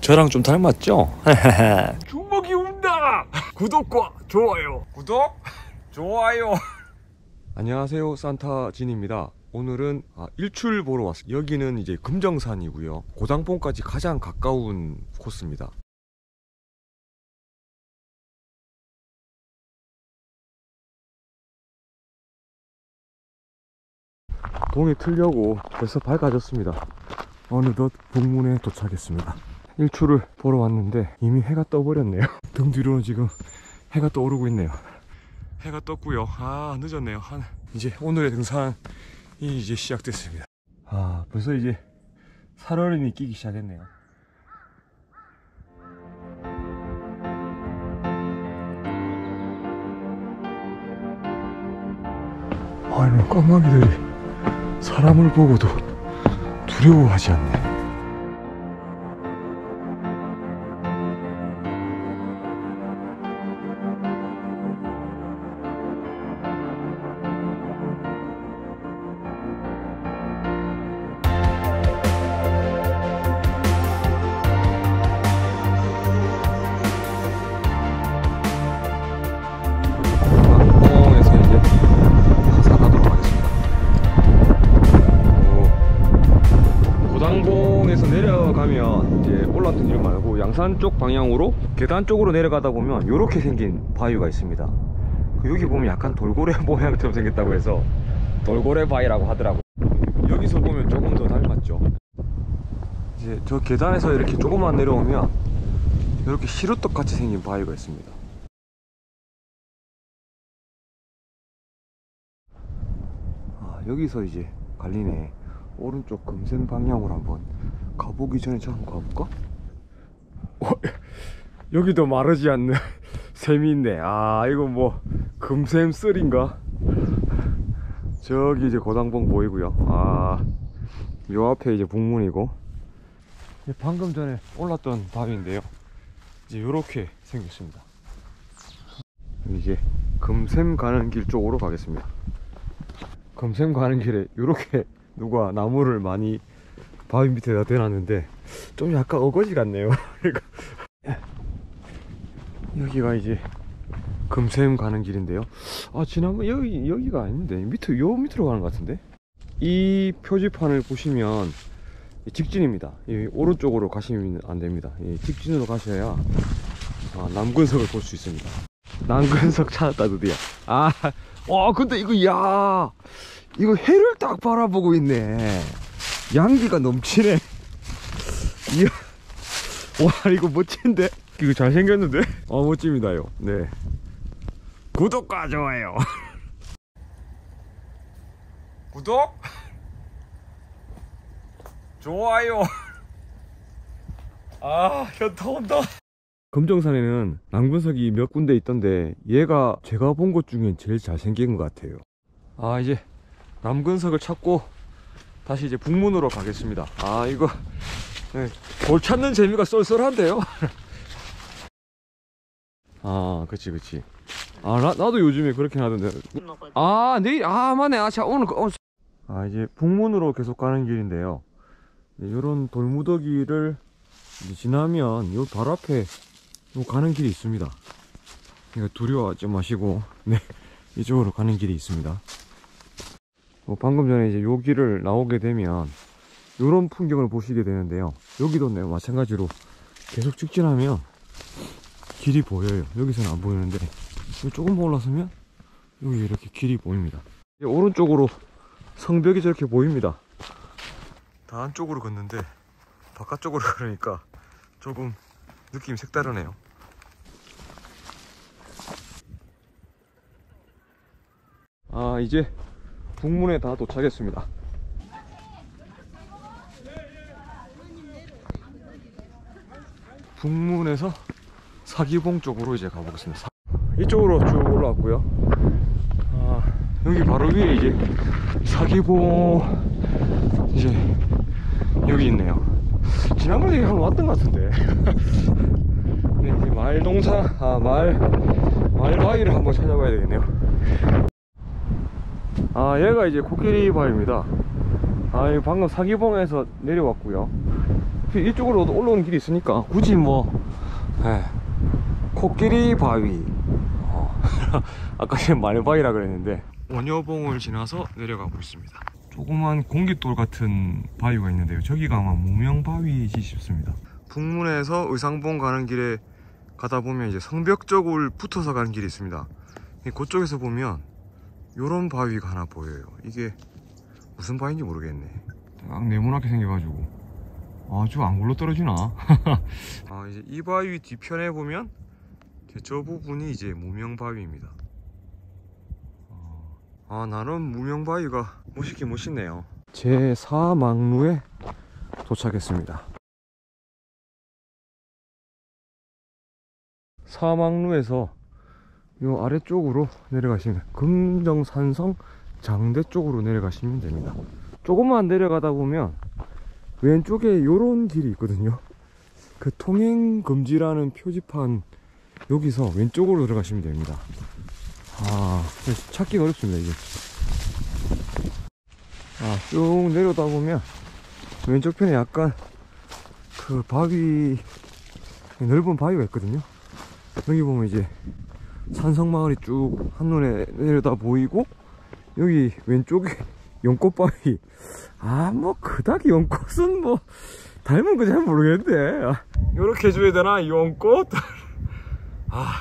저랑 좀 닮았죠? 주먹이 운다. 구독과 좋아요. 구독, 좋아요. 안녕하세요, 산타진입니다. 오늘은 일출 보러 왔습니다. 여기는 이제 금정산이고요, 고장봉까지 가장 가까운 코스입니다. 동해 틀려고 벌써 밝아졌습니다. 어느덧 북문에 도착했습니다. 일출을 보러 왔는데 이미 해가 떠버렸네요. 등 뒤로는 지금 해가 떠오르고 있네요. 해가 떴고요. 늦었네요. 이제 오늘의 등산이 이제 시작됐습니다. 벌써 이제 살얼음이 끼기 시작했네요. 이런 까마귀들이 사람을 보고도 두려워하지 않네. 고장봉에서 내려가면 이제 올라왔던 길 말고 양산 쪽 방향으로 계단 쪽으로 내려가다 보면 이렇게 생긴 바위가 있습니다. 여기 보면 약간 돌고래 모양처럼 생겼다고 해서 돌고래 바위라고 하더라고요. 여기서 보면 조금 더 닮았죠. 이제 저 계단에서 이렇게 조금만 내려오면 이렇게 시루떡 같이 생긴 바위가 있습니다. 여기서 이제 갈리네. 오른쪽 금샘 방향으로 한번 가보기 전에 저 한번 가볼까? 여기도 마르지 않는 샘이 있네. 이거 뭐 금샘 썰인가? 저기 이제 고장봉 보이고요. 요 앞에 이제 북문이고, 방금 전에 올랐던 바위인데요, 이제 요렇게 생겼습니다. 이제 금샘 가는 길 쪽으로 가겠습니다. 금샘 가는 길에 요렇게 누가 나무를 많이 바위 밑에다 대놨는데 좀 약간 어거지 같네요. 여기가 이제 금샘 가는 길인데요. 지난번 여기가 아닌데 요 밑으로 가는 것 같은데. 이 표지판을 보시면 직진입니다. 오른쪽으로 가시면 안 됩니다. 직진으로 가셔야 남근석을 볼 수 있습니다. 남근석 찾았다 드디어. 근데 이거 해를 딱 바라보고 있네. 양기가 넘치네. 와, 이거 멋진데? 이거 잘생겼는데? 멋집니다요. 네. 구독과 좋아요. 구독, 좋아요. 현타 온다. 금정산에는 남근석이 몇 군데 있던데 얘가 제가 본 것 중엔 제일 잘생긴 것 같아요. 이제 남근석을 찾고 다시 이제 북문으로 가겠습니다. 이거 돌 찾는 재미가 쏠쏠한데요. 그치. 나도 요즘에 그렇게 하던데. 내일 맞네. 오늘 이제 북문으로 계속 가는 길인데요, 요런 돌무더기를 지나면 요 바로 앞에 가는 길이 있습니다. 그러니까 두려워하지 마시고 이쪽으로 가는 길이 있습니다. 방금 전에 이제 요 길을 나오게 되면 요런 풍경을 보시게 되는데요, 여기도 마찬가지로 계속 직진하면 길이 보여요. 여기서는 안 보이는데 조금 올라서면 여기 이렇게 길이 보입니다. 오른쪽으로 성벽이 저렇게 보입니다. 다 안쪽으로 걷는데 바깥쪽으로 가려니까 조금 느낌이 색다르네요. 이제 북문에 다 도착했습니다. 북문에서 사기봉 쪽으로 이제 가보겠습니다. 이쪽으로 쭉 올라왔고요. 여기 바로 위에 이제 사기봉 이제 여기 있네요. 지난번에 한번 왔던 것 같은데. 이제 말동사 말바위를 한번 찾아봐야 되겠네요. 얘가 이제 코끼리 바위입니다. 방금 사기봉에서 내려왔고요. 어차피 이쪽으로 올라오는 길이 있으니까 굳이 뭐 코끼리 바위 아까 전에 말바위라 그랬는데 원여봉을 지나서 내려가고 있습니다. 조그만 공깃돌 같은 바위가 있는데요, 저기가 아마 무명바위이지 싶습니다. 북문에서 의상봉 가는 길에 가다 보면 이제 성벽 쪽을 붙어서 가는 길이 있습니다. 그쪽에서 보면 요런 바위가 하나 보여요. 이게 무슨 바위인지 모르겠네. 딱 네모나게 생겨가지고 아주 안 굴러 떨어지나? 아, 이제 이 바위 뒤편에 보면 저 부분이 이제 무명바위입니다. 아, 나름 무명바위가 멋있긴 멋있네요. 제4막루에 도착했습니다. 사막루에서 요 아래쪽으로 내려가시면 금정산성 장대 쪽으로 내려가시면 됩니다. 조금만 내려가다 보면 왼쪽에 요런 길이 있거든요. 그 통행금지라는 표지판 여기서 왼쪽으로 들어가시면 됩니다. 아, 찾기가 어렵습니다 이게. 아, 쭉 내려다 보면 왼쪽 편에 약간 그 바위, 넓은 바위가 있거든요. 여기 보면 이제 산성마을이 쭉 한눈에 내려다 보이고, 여기 왼쪽에 연꽃바위. 아, 뭐 그닥 연꽃은 뭐 닮은 거 잘 모르겠는데. 아, 요렇게 해줘야 되나 연꽃? 아,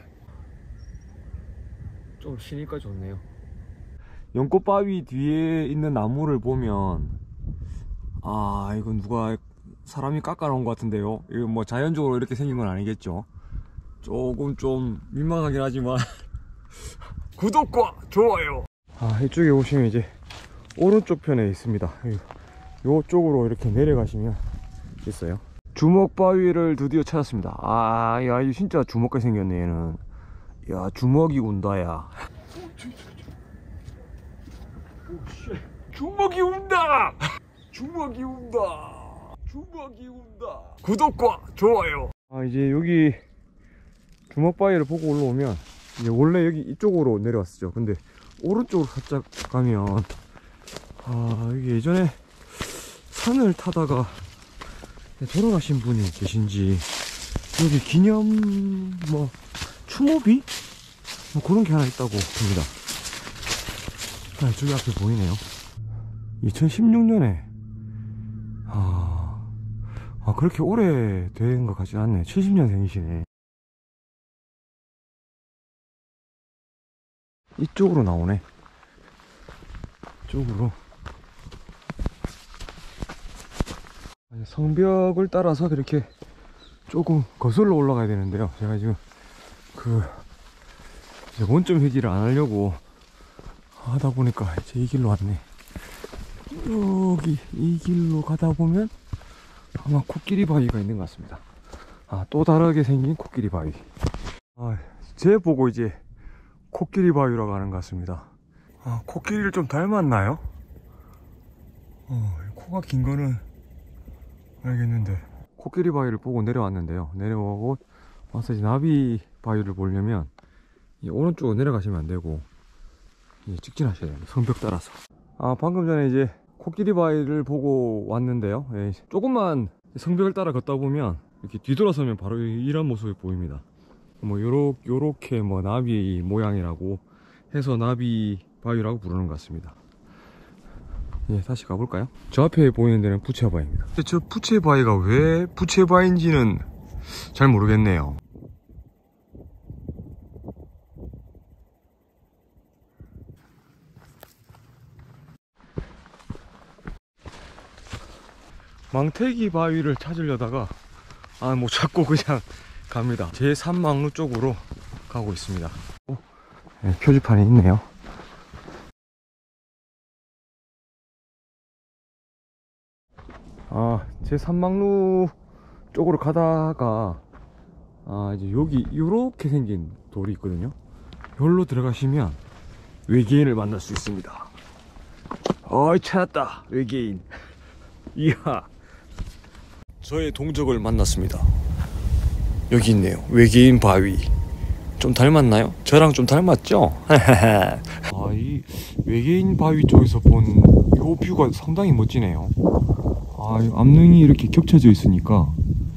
좀 쉬니까 좋네요. 연꽃바위 뒤에 있는 나무를 보면, 아, 이건 누가 사람이 깎아놓은 것 같은데요. 이거 뭐 자연적으로 이렇게 생긴 건 아니겠죠. 조금 좀 민망하긴 하지만 구독과 좋아요. 아, 이쪽에 오시면 이제 오른쪽 편에 있습니다. 요쪽으로 이렇게 내려가시면 있어요. 주먹바위를 드디어 찾았습니다. 아, 야, 이거 진짜 주먹같이 생겼네 얘는. 야, 주먹이 운다 야. 주먹이 운다. 주먹이 운다. 주먹이 운다. 구독과 좋아요. 아, 이제 여기 주먹바위를 보고 올라오면 이제 원래 여기 이쪽으로 내려왔었죠. 근데 오른쪽으로 살짝 가면, 아, 여기 예전에 산을 타다가 돌아가신 분이 계신지 여기 기념 뭐 추모비? 뭐 그런 게 하나 있다고 봅니다. 아, 저기 앞에 보이네요. 2016년에 그렇게 오래된 것 같지 않네. 70년생이시네. 이쪽으로 나오네. 이쪽으로. 성벽을 따라서 이렇게 조금 거슬러 올라가야 되는데요. 제가 지금 이제 원점 회귀를 안 하려고 하다 보니까 이제 이 길로 왔네. 여기 이 길로 가다 보면 아마 코끼리 바위가 있는 것 같습니다. 아, 또 다르게 생긴 코끼리 바위. 아, 쟤 보고 이제 코끼리 바위라고 하는 것 같습니다. 아, 코끼리를 좀 닮았나요? 코가 긴 거는 알겠는데. 코끼리 바위를 보고 내려왔는데요. 내려오고 와서 이제 나비 바위를 보려면 이 오른쪽으로 내려가시면 안 되고 직진하셔야 됩니다. 성벽 따라서. 아, 방금 전에 이제 코끼리 바위를 보고 왔는데요. 예, 조금만 성벽을 따라 걷다 보면 이렇게 뒤돌아서면 바로 이런 모습이 보입니다. 뭐 요렇게 뭐 나비 모양이라고 해서 나비 바위라고 부르는 것 같습니다. 예, 다시 가볼까요? 저 앞에 보이는 데는 부채바위입니다. 저 부채바위가 왜 부채바위인지는 잘 모르겠네요. 망태기 바위를 찾으려다가 못 찾고 그냥 갑니다. 제3막루 쪽으로 가고 있습니다. 네, 표지판이 있네요. 제3막루 쪽으로 가다가 이제 여기 요렇게 생긴 돌이 있거든요. 여기로 들어가시면 외계인을 만날 수 있습니다. 찾았다, 외계인. 이야, 저의 동족을 만났습니다. 여기 있네요. 외계인 바위. 좀 닮았나요? 저랑 좀 닮았죠? 이 외계인 바위 쪽에서 본 요 뷰가 상당히 멋지네요. 이 암릉이 이렇게 겹쳐져 있으니까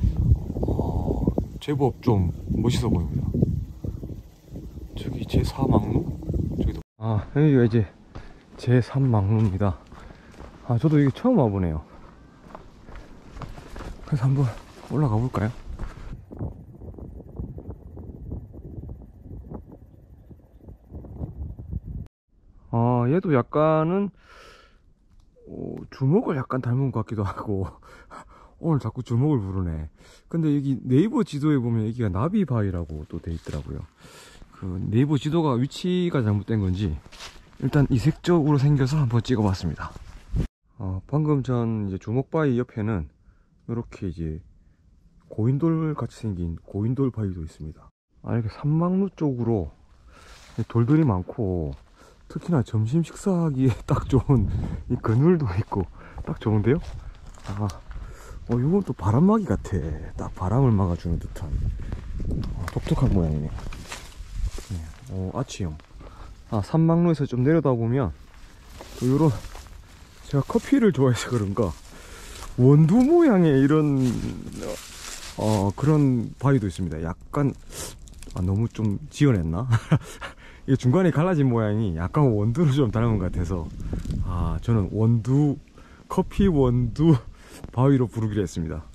제법 좀 멋있어 보입니다. 저기 제4막루? 저기도 여기가 이제 제3막루입니다. 저도 이게 처음 와보네요. 그래서 한번 올라가 볼까요? 얘도 약간은 주먹을 약간 닮은 것 같기도 하고 오늘 자꾸 주먹을 부르네. 근데 여기 네이버 지도에 보면 여기가 나비바위라고 또 돼 있더라고요. 그 네이버 지도가 위치가 잘못된 건지 일단 이색적으로 생겨서 한번 찍어봤습니다. 방금 전 이제 주먹바위 옆에는 이렇게 이제 고인돌 같이 생긴 고인돌 바위도 있습니다. 이렇게 산막루 쪽으로 돌들이 많고 특히나 점심 식사하기에 딱 좋은 이 그늘도 있고 딱 좋은데요? 이건 또 바람막이 같아. 딱 바람을 막아주는 듯한 독특한 모양이네. 아치형. 산막루에서 좀 내려다 보면 또 요런, 제가 커피를 좋아해서 그런가 원두 모양의 이런 그런 바위도 있습니다. 약간 너무 좀 지어냈나? 이게 중간에 갈라진 모양이 약간 원두를 좀 닮은 것 같아서 저는 원두, 커피 원두 바위로 부르기로 했습니다.